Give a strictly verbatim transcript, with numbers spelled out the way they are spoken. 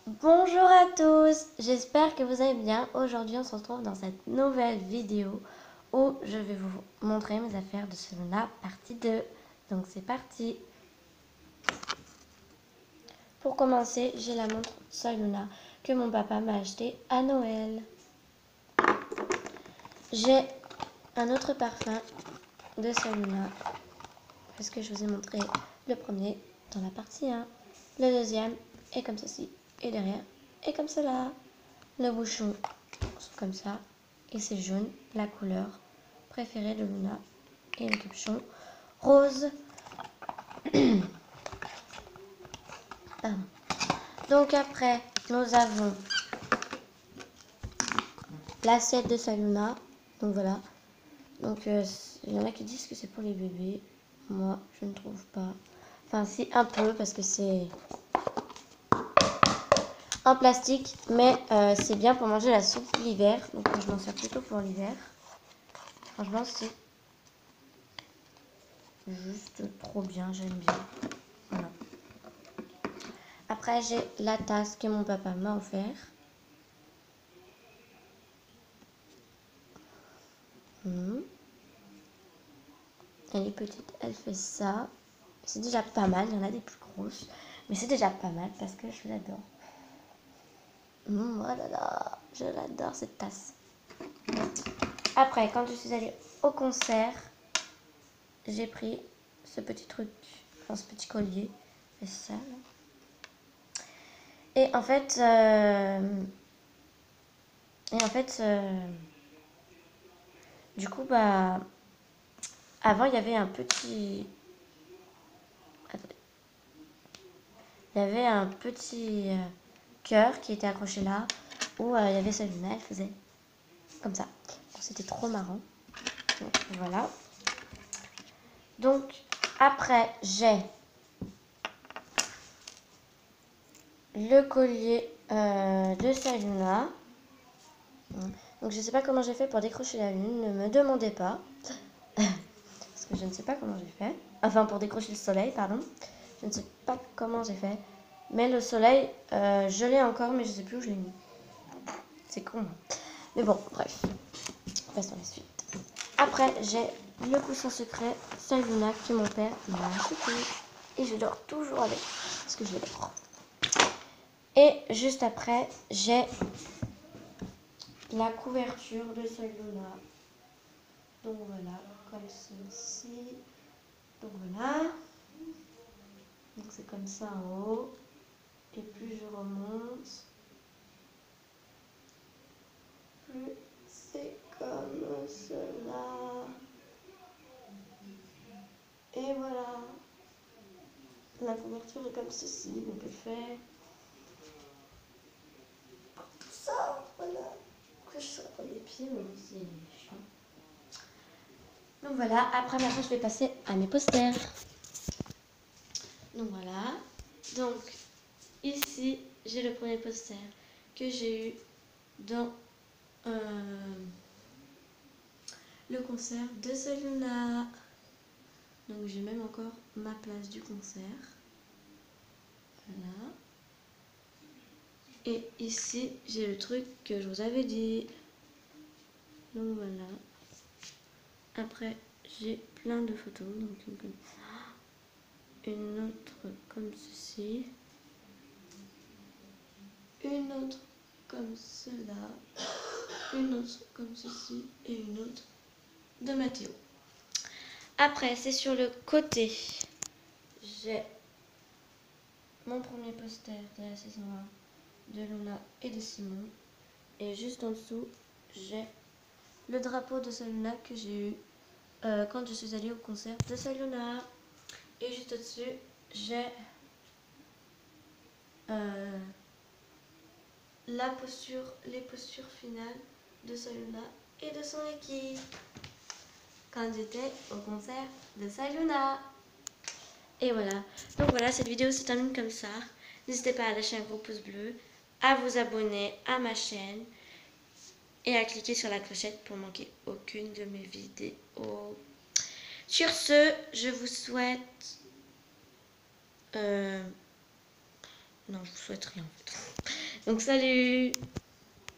Bonjour à tous, j'espère que vous allez bien. Aujourd'hui on se retrouve dans cette nouvelle vidéo où je vais vous montrer mes affaires de Selena partie deux. Donc c'est parti. Pour commencer, j'ai la montre Selena que mon papa m'a achetée à Noël. J'ai un autre parfum de Selena parce que je vous ai montré le premier dans la partie un. Le deuxième est comme ceci et derrière est comme cela. Le bouchon c'est comme ça et c'est jaune, la couleur préférée de Luna, et le capuchon rose. Pardon. Donc après nous avons l'assiette de Selena. Donc voilà. Donc il euh, y en a qui disent que c'est pour les bébés. Moi je ne trouve pas. Enfin si, un peu parce que c'est en plastique, mais euh, c'est bien pour manger la soupe l'hiver. Donc je m'en sers plutôt pour l'hiver. Franchement c'est juste trop bien, j'aime bien. Voilà. Après j'ai la tasse que mon papa m'a offert. Mmh. Elle est petite, elle fait ça. C'est déjà pas mal, il y en a des plus grosses. Mais c'est déjà pas mal parce que je l'adore. Mmh, oh là là, je l'adore cette tasse. Après, quand je suis allée au concert, j'ai pris ce petit truc, enfin ce petit collier. C'est ça là. Et en fait, euh, et en fait, euh, du coup, bah, avant il y avait un petit, attendez, il y avait un petit euh, cœur qui était accroché là, où euh, il y avait Selena, elle faisait comme ça. C'était trop marrant. Donc voilà. Donc après j'ai le collier euh, de Selena. Donc je sais pas comment j'ai fait pour décrocher la lune, ne me demandez pas. Parce que je ne sais pas comment j'ai fait. Enfin pour décrocher le soleil, pardon. Je ne sais pas comment j'ai fait. Mais le soleil, euh, je l'ai encore, mais je sais plus où je l'ai mis. C'est con. Mais bon, bref. Passons à la suite. Après, j'ai le coussin secret Selena que mon père m'a acheté. Et je dors toujours avec. Parce que je l'adore. Et juste après, j'ai la couverture de Selena. Donc voilà, comme ceci. Donc voilà. Donc c'est comme ça en haut. Et plus je remonte, plus c'est comme cela. Et voilà. La couverture est comme ceci. Donc elle fait tout ça. Voilà. Après je serai pas les pieds, mais c'est chiant. Donc voilà. Après maintenant je vais passer à mes posters. Donc voilà. Donc ici j'ai le premier poster que j'ai eu dans euh, le concert de Selena. Donc j'ai même encore ma place du concert. Voilà. Et ici j'ai le truc que je vous avais dit. Donc voilà. Après j'ai plein de photos. Donc une comme ça. Une autre comme ceci. Une autre comme cela. Une autre comme ceci. Et une autre de Mathéo. Après c'est sur le côté. J'ai mon premier poster de la saison un de Luna et de Simon. Et juste en dessous, j'ai le drapeau de Selena que j'ai eu euh, quand je suis allée au concert de Selena. Et juste au-dessus, j'ai euh, la posture, les postures finales de Selena et de son équipe quand j'étais au concert de Selena. Et voilà. Donc voilà, cette vidéo se termine comme ça. N'hésitez pas à lâcher un gros pouce bleu, à vous abonner à ma chaîne et à cliquer sur la clochette pour manquer aucune de mes vidéos. Sur ce, je vous souhaite... Euh... Non, je vous souhaite rien en fait. Donc salut!